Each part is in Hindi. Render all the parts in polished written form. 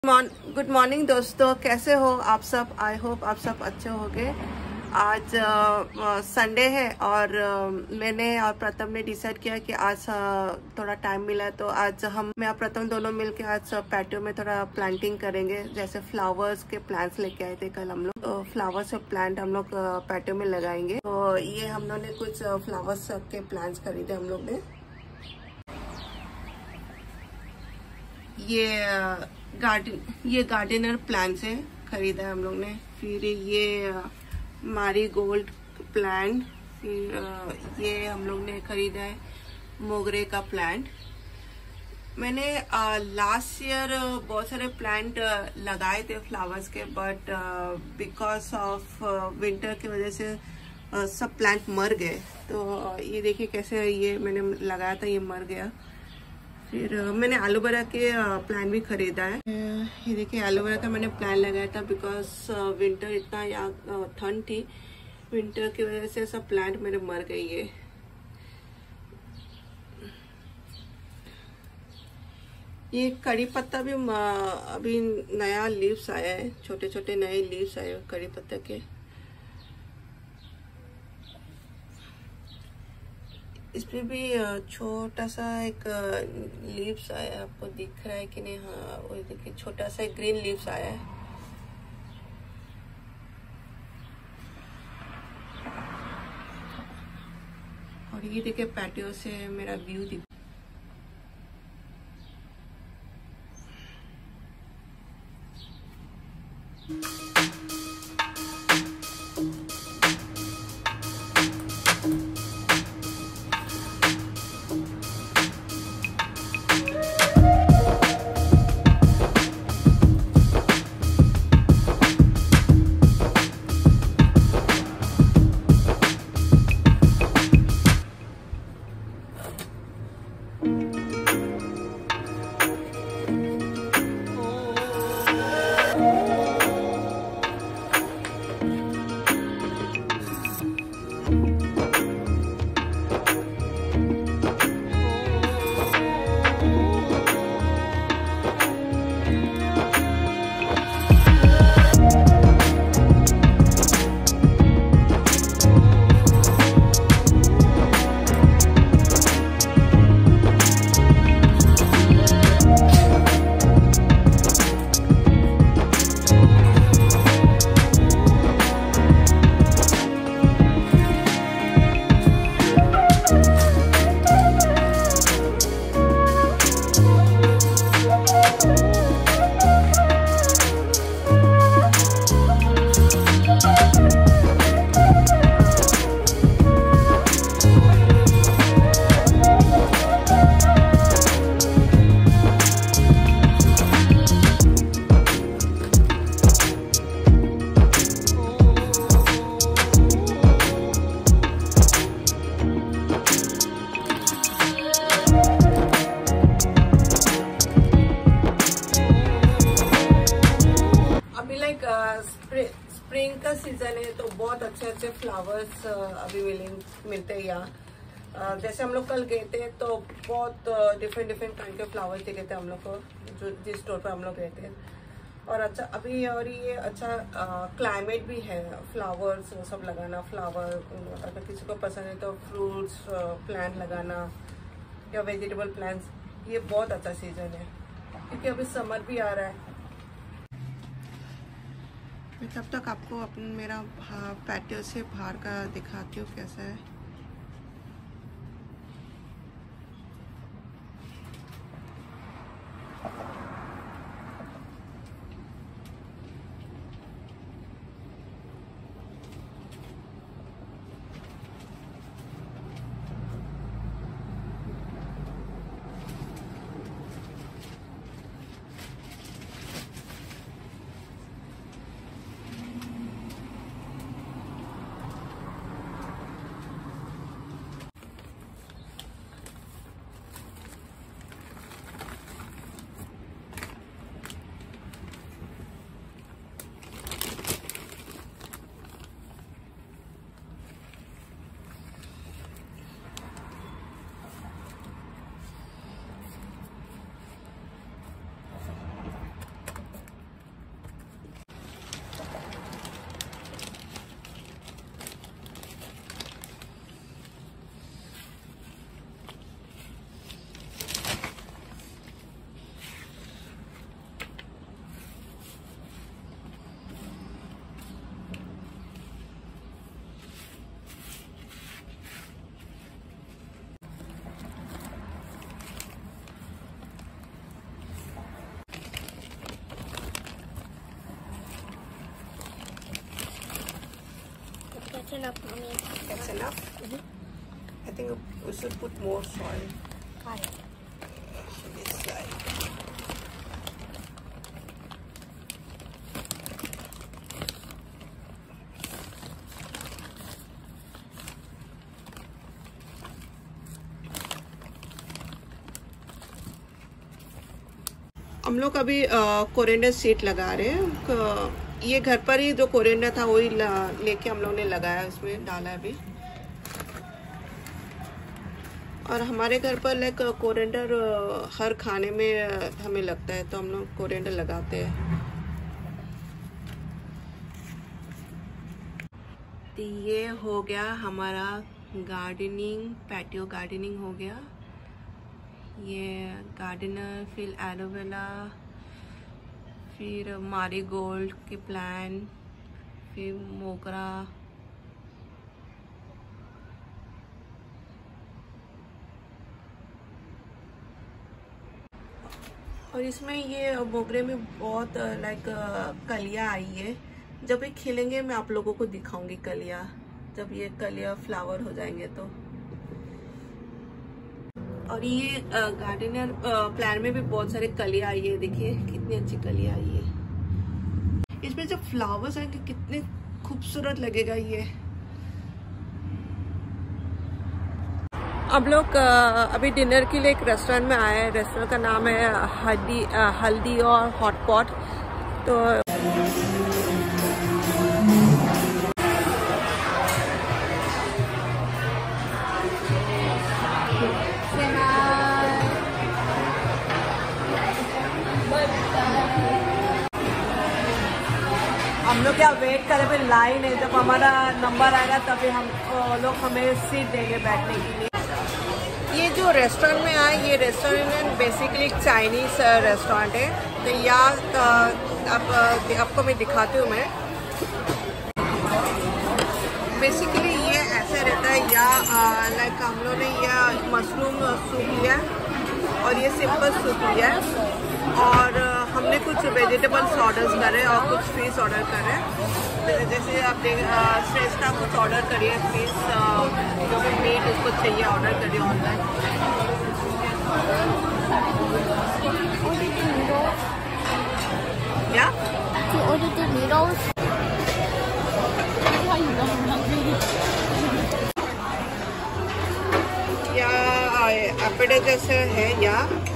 गुड मॉर्निंग दोस्तों, कैसे हो आप सब। आई होप आप सब अच्छे होंगे। आज संडे है और मैंने और प्रथम ने डिसाइड किया कि आज थोड़ा टाइम मिला है तो आज मैं और प्रथम दोनों मिलके आज पैटियो में थोड़ा प्लांटिंग करेंगे। जैसे फ्लावर्स के प्लांट्स लेके आए थे कल हम लोग, तो फ्लावर्स के प्लांट हम लोग पैटियो में लगाएंगे। तो ये हम लोग ने कुछ फ्लावर्स के प्लांट्स खरीदे हम लोग ने। ये गार्डनर प्लांट्स है, खरीदा है हम लोग ने। फिर ये मारी गोल्ड प्लांट, फिर ये हम लोग ने खरीदा है मोगरे का प्लांट। मैंने लास्ट ईयर बहुत सारे प्लांट लगाए थे फ्लावर्स के, बट बिकॉज ऑफ विंटर की वजह से सब प्लांट मर गए। तो ये देखिए कैसे ये मैंने लगाया था, ये मर गया। फिर मैंने एलोवेरा के प्लांट भी खरीदा है। ये देखिए एलोवेरा का मैंने प्लांट लगाया था बिकॉज विंटर इतना यहाँ ठंड थी, विंटर की वजह से सब प्लांट मेरे मर गई है। ये कड़ी पत्ता भी अभी नया लीव्स आया है, छोटे छोटे नए लीव्स आए हैं कड़ी पत्ता के। इसमें भी छोटा सा एक लीव्स आया है, आपको दिख रहा है कि नहीं। हाँ, वो देखिए छोटा सा एक ग्रीन लीव्स आया है। और ये देखिए पैटियो से मेरा व्यू दिख। स्प्रिंग का सीजन है तो बहुत अच्छे अच्छे फ्लावर्स अभी मिलते हैं यहाँ। जैसे हम लोग कल गए थे तो बहुत डिफरेंट काइंड के फ्लावर्स दिखे थे हम लोग को, जो जिस स्टोर पर हम लोग गए थे। और अच्छा अभी और ये अच्छा क्लाइमेट भी है फ्लावर्स सब लगाना। फ्लावर अगर किसी को पसंद है तो फ्रूट्स प्लांट लगाना या वेजिटेबल प्लांट्स, ये बहुत अच्छा सीजन है क्योंकि अभी समर भी आ रहा है। मैं तब तक आपको मेरा पैटियो से बाहर का दिखाती हूँ कैसा है। That's enough, mommy. That's enough? I think we should put more soil. Why? This side. हम लोग अभी कोरिएंडर सीड लगा रहे हैं। ये घर पर ही जो कोरिएंडर था वही लेके हम लोग ने लगाया, उसमें डाला है अभी। और हमारे घर पर लाइक कोरिएंडर हर खाने में हमें लगता है, तो हम लोग कोरिएंडर लगाते हैं। तो ये हो गया हमारा गार्डनिंग, पैटियो गार्डनिंग हो गया। ये गार्डनर, फिर एलोवेरा, फिर मारीगोल्ड के प्लांट, फिर मोगरा, और इसमें ये मोगरे में बहुत लाइक कलियां आई है। जब ये खिलेंगे मैं आप लोगों को दिखाऊंगी कलियां, जब ये कलियां फ्लावर हो जाएंगे तो। और ये गार्डनर प्लांट में भी बहुत सारे कलियां आई है, देखिए कितनी अच्छी कलियां आई है। इसमें जब फ्लावर्स आएंगे कितने खूबसूरत लगेगा ये। हम लोग अभी डिनर के लिए एक रेस्टोरेंट में आए हैं। रेस्टोरेंट का नाम है हल्दी और हॉट पॉट। तो हम लोग क्या वेट करें, फिर लाइन है, जब हमारा नंबर आएगा तभी हम लोग हमें सीट देंगे बैठने के लिए। ये जो रेस्टोरेंट में आए, ये रेस्टोरेंट बेसिकली एक चाइनीज रेस्टोरेंट है। तो यहाँ आपको मैं दिखाती हूँ। मैं बेसिकली ये ऐसे रहता है, या लाइक हम लोग ने यह मशरूम सूप लिया और ये सिंपल सूप लिया है, और हमने कुछ वेजिटेबल्स ऑर्डर करे और कुछ फिश ऑर्डर करे। जैसे आप श्रेष्ठा कुछ ऑर्डर करिए, फिश जो भी मीट उसको चाहिए ऑर्डर करिए ऑनलाइन। क्या? You ordered the noodles? या एपेटाइजर है या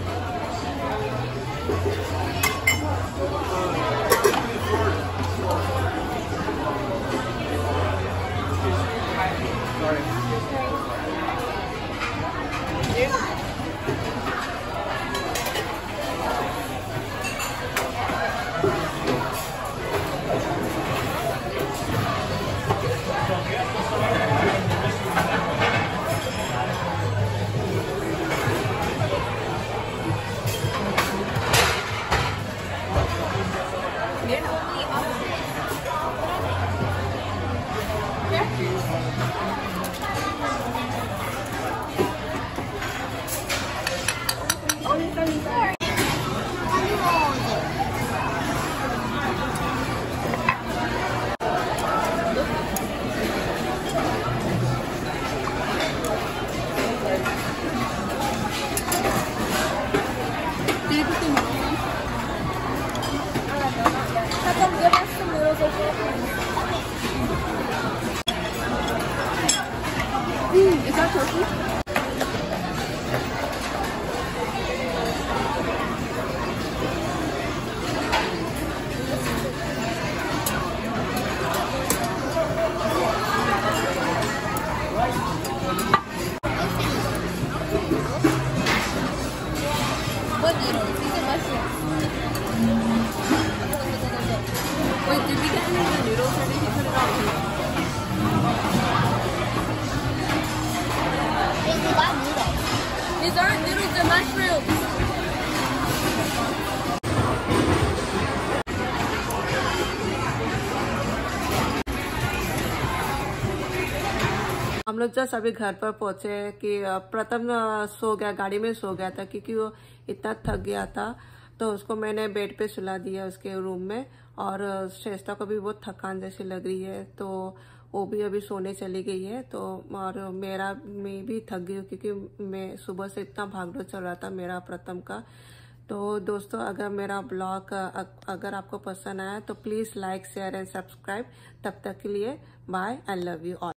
Is that turkey? What noodles? These are mushrooms. Wait, did we get any of the noodles or did you put it on here? These aren't noodles, they're mushrooms. हम लोग जस्ट अभी घर पर पहुंचे कि प्रथम सो गया, गाड़ी में सो गया था क्योंकि वो इतना थक गया था। तो उसको मैंने बेड पे सुला दिया उसके रूम में, और श्रेष्ठा को भी बहुत थकान जैसी लग रही है, तो वो भी अभी सोने चली गई है। तो और मैं भी थक गई हूँ क्योंकि मैं सुबह से इतना भागदौड़ चल रहा था मेरा प्रथम का। तो दोस्तों, अगर मेरा ब्लॉग अगर आपको पसंद आया तो please like, share and subscribe. तब तक के लिए bye and love you all.